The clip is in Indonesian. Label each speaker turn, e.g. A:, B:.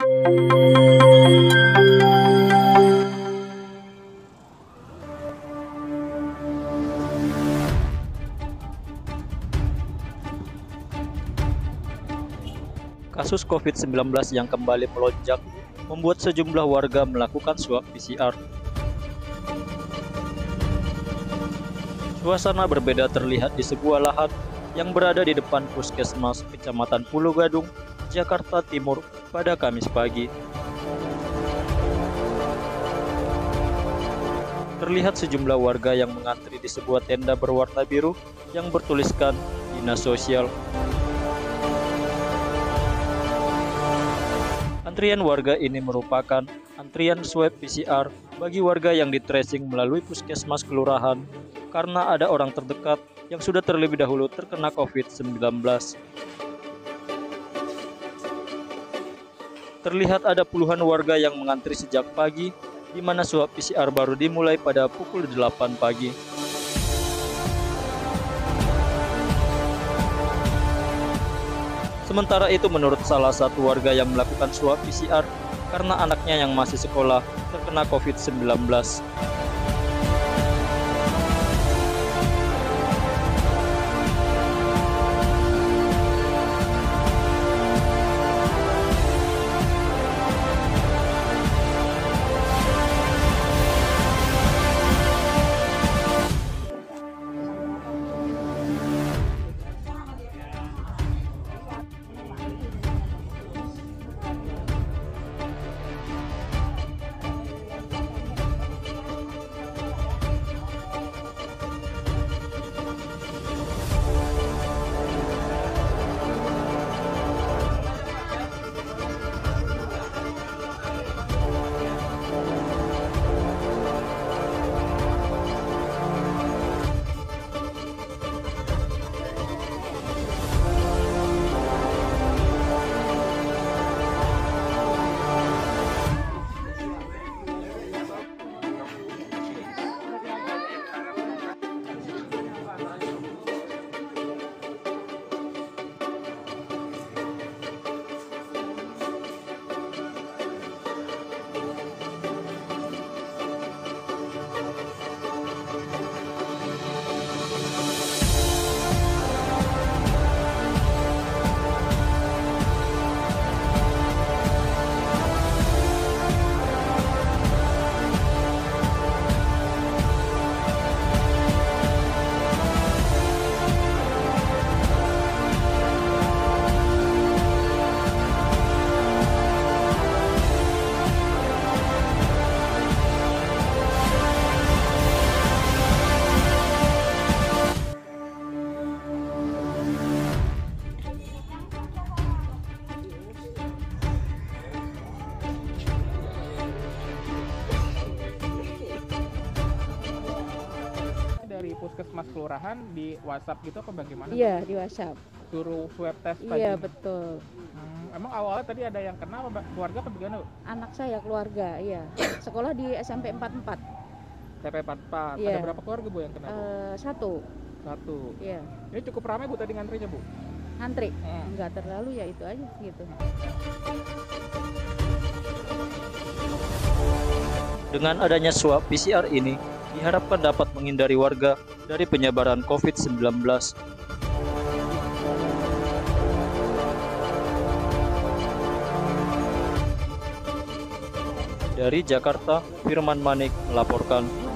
A: Kasus COVID-19 yang kembali melonjak membuat sejumlah warga melakukan swab PCR. Suasana berbeda terlihat di sebuah lahan yang berada di depan Puskesmas Kecamatan Pulau Gadung, Jakarta Timur pada Kamis pagi. Terlihat sejumlah warga yang mengantri di sebuah tenda berwarna biru yang bertuliskan Dinas Sosial. Antrian warga ini merupakan antrian swab PCR bagi warga yang di tracing melalui puskesmas kelurahan karena ada orang terdekat yang sudah terlebih dahulu terkena COVID-19. Terlihat ada puluhan warga yang mengantri sejak pagi, di mana swab PCR baru dimulai pada pukul 8 pagi. Sementara itu, menurut salah satu warga yang melakukan swab PCR karena anaknya yang masih sekolah terkena COVID-19.
B: Dari puskesmas kelurahan di WhatsApp gitu apa bagaimana?
C: Iya, di WhatsApp.
B: Suruh swab test tadi?
C: Iya, betul.
B: Emang awalnya tadi ada yang kena apa keluarga apa bagaimana?
C: Anak saya keluarga, iya. Sekolah di SMP 44.
B: TP 44.
C: Iya.
B: Ada berapa keluarga Bu yang kena Bu?
C: Satu.
B: Satu.
C: Iya.
B: Ini cukup ramai Bu tadi ngantrinya Bu?
C: Antri. Enggak terlalu, ya itu aja gitu.
A: Dengan adanya swab PCR ini, diharapkan dapat menghindari warga dari penyebaran COVID-19. Dari Jakarta, Firman Manik melaporkan.